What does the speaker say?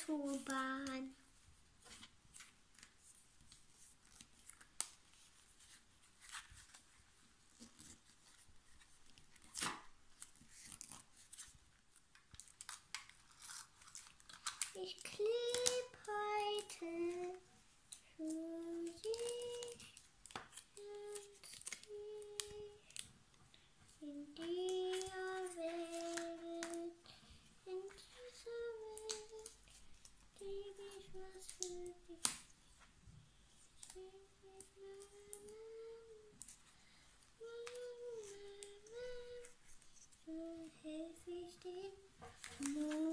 Autobahn. Ich kleb heute für dich in dieser Welt, in dieser Welt, geb ich was für dich. So helfe ich dir.